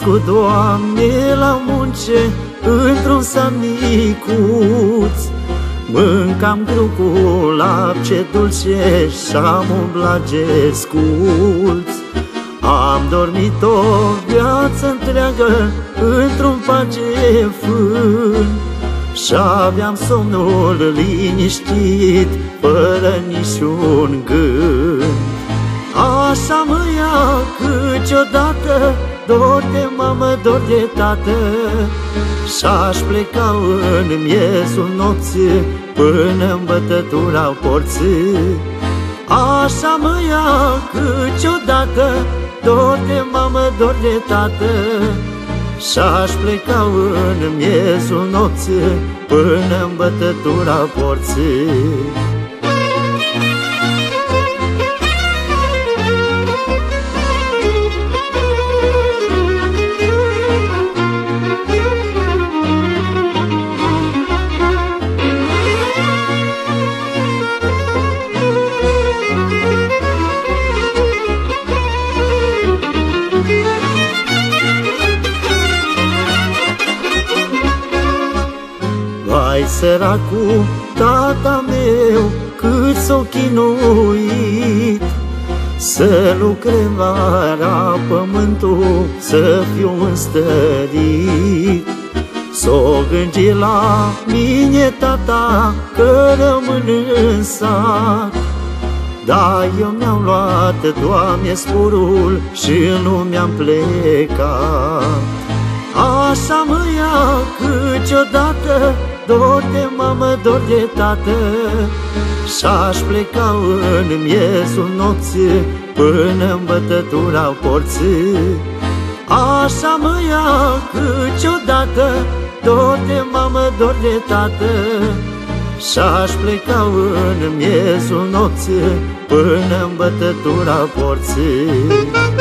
crescut, Doamne, la munce, într-un sat micuț. Mâncam grâu cu lapte dulce și-am umblat gesculț. Am dormit o viață întreagă într-un pat de fân și-aveam somnul liniștit, fără niciun gând. Așa mă ia câteodată, dor de mamă, dor de tată, și-aș pleca în miezul nopții până-n bătătura porții. Așa mă ia câteodată, dor de mamă, dor de tată, și-aș pleca în miezul nopții până-n bătătura porții. Vai, săracul tata meu, cât s-o chinuit să lucrăm vara pământul, să fiu înstărit. S-o gândi la mine tata că rămân în sat, dar eu mi-am luat, Doamne, sporul și nu mi-am plecat. Așa mă ia câteodată, dor de mamă, dor de tată, și-aș pleca în miezul nopții până-n bătătura porții. Așa mă ia câteodată, dor de mamă, dor de tată, și-aș pleca în miezul nopții până-n bătătura porții.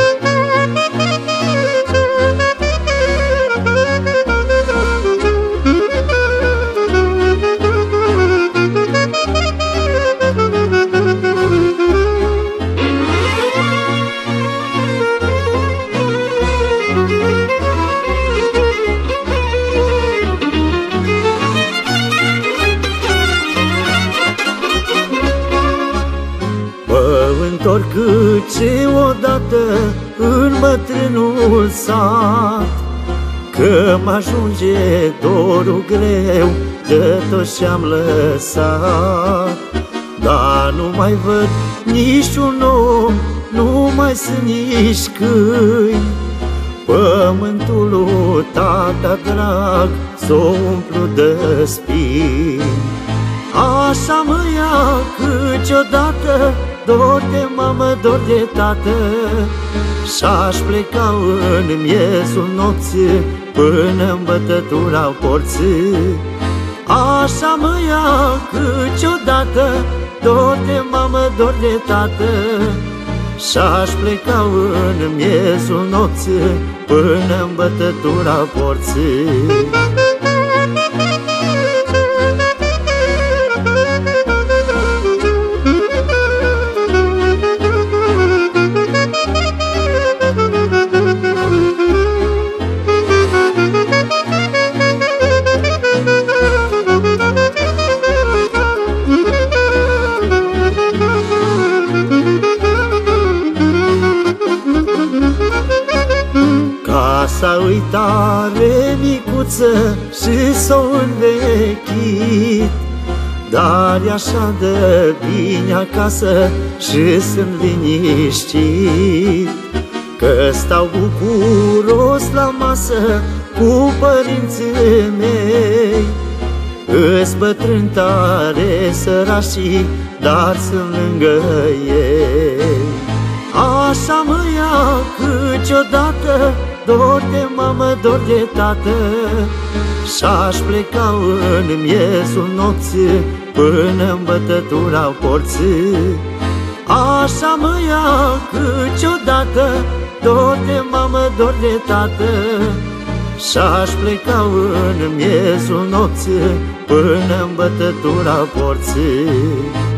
Întorc câteodată în bătrânul sat, că m-ajunge dorul greu de tot ce-am lăsat. Dar nu mai văd niciun om, nu mai sunt nici câini, pământul lui tata drag s-o umplu de spini. Așa mă ia câteodată, dor de mamă, dor de tată, și-aș pleca în miezul nopții până-n bătătura porții. Așa mă ia câteodată, dor de mamă, dor de tată, și-aș pleca în miezul nopții până-n bătătura porții. Casa uitare micuță și s-o învechit, dar e așa de bine acasă și sunt liniștit, că stau bucuros la masă cu părinții mei. Îs bătrân tare sărașii, dar sunt lângă ei. Așa mă ia câteodată, dor de mamă, dor de tată, și-aș pleca în miezul nopții până-n bătătura porții. Așa mă ia câteodată, dor de mamă, dor de tată, și-aș pleca în miezul nopții până-n bătătura porții.